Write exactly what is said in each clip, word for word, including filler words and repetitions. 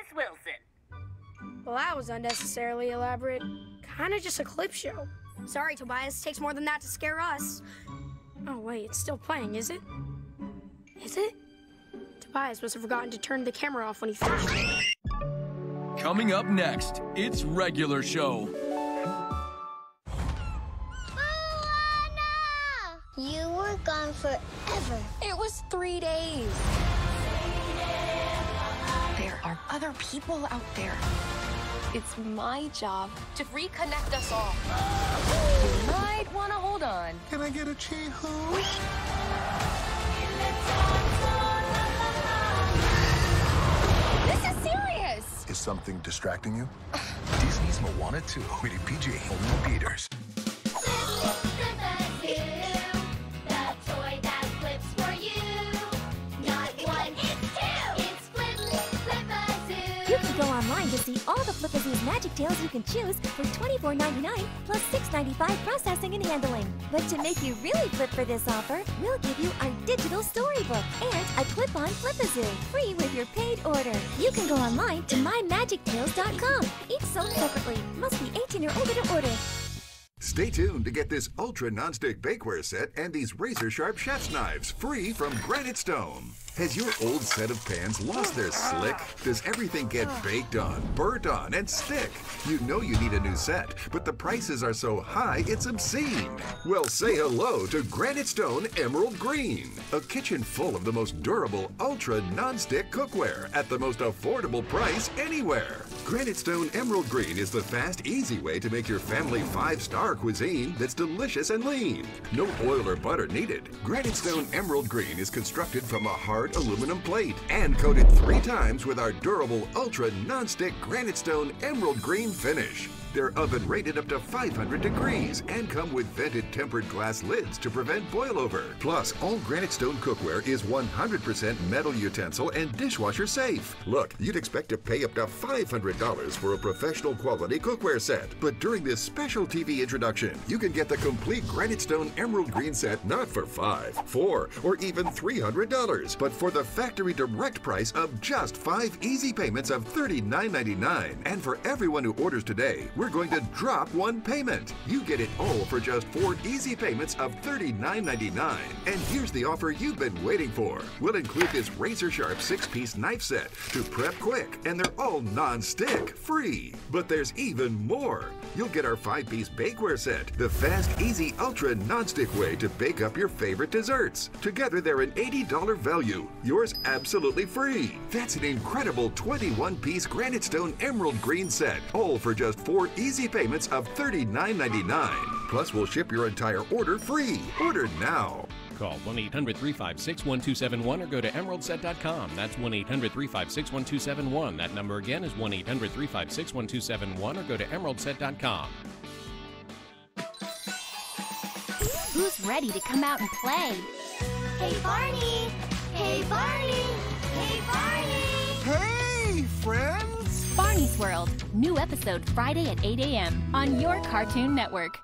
Wilson. Well, that was unnecessarily elaborate. Kinda just a clip show. Sorry, Tobias. Takes more than that to scare us. Oh, wait, it's still playing, is it? Is it? Tobias must have forgotten to turn the camera off when he finished. Coming up next, it's Regular Show. You were gone forever. It was three days. There are other people out there. It's my job to reconnect us all. You might want to hold on. Can I get a chee-hoo? This is serious. Is something distracting you? Disney's Moana two, rated P G, only Peters. Go online to see all the Flip-A-Zoo's Magic Tales you can choose for twenty-four ninety-nine plus six ninety-five processing and handling. But to make you really flip for this offer, we'll give you our digital storybook and a clip-on Flip-A-Zoo free with your paid order. You can go online to my magic tales dot com. Each sold separately. Must be eighteen or older to order. Stay tuned to get this ultra nonstick bakeware set and these razor-sharp chef's knives free from Granite Stone. Has your old set of pans lost their slick? Does everything get baked on, burnt on, and stick? You know you need a new set, but the prices are so high it's obscene. Well, say hello to Granite Stone Emerald Green, a kitchen full of the most durable, ultra non-stick cookware at the most affordable price anywhere. Granite Stone Emerald Green is the fast, easy way to make your family five-star cuisine that's delicious and lean. No oil or butter needed. Granite Stone Emerald Green is constructed from a hard aluminum plate and coated three times with our durable ultra non-stick Granite Stone Emerald Green finish. They're oven rated up to five hundred degrees and come with vented tempered glass lids to prevent boil-over. Plus, all Granite Stone cookware is one hundred percent metal utensil and dishwasher safe. Look, you'd expect to pay up to five hundred dollars for a professional quality cookware set. But during this special T V introduction, you can get the complete Granite Stone Emerald Green set not for five, four, or even three hundred dollars, but for the factory direct price of just five easy payments of thirty-nine ninety-nine. And for everyone who orders today, we're going to drop one payment. You get it all for just four easy payments of thirty-nine ninety-nine. And here's the offer you've been waiting for. We'll include this razor-sharp six-piece knife set to prep quick, and they're all non-stick, free. But there's even more. You'll get our five-piece bakeware set, the fast, easy, ultra non-stick way to bake up your favorite desserts. Together, they're an eighty dollar value. Yours absolutely free. That's an incredible twenty-one piece Granite Stone Emerald Green set, all for just four easy payments of thirty-nine ninety-nine. Plus, we'll ship your entire order free. Order now. Call one eight hundred, three five six, one two seven one or go to emerald set dot com. That's one eight hundred, three five six, one two seven one. That number again is one eight hundred, three five six, one two seven one or go to emerald set dot com. Who's ready to come out and play? Hey, Barney! Hey, Barney! Hey, Barney! Hey, friends! Barney's World. New episode Friday at eight A M on your Cartoon Network.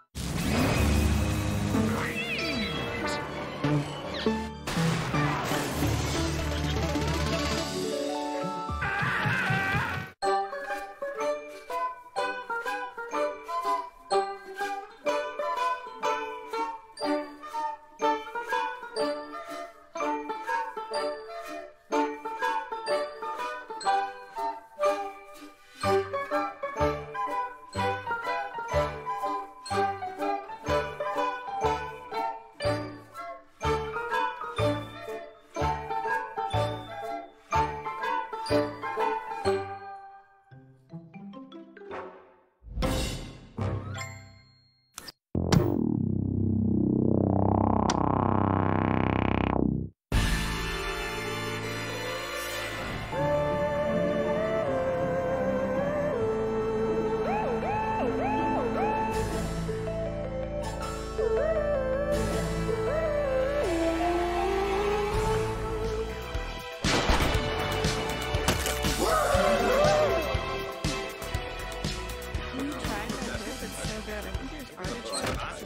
Thank you.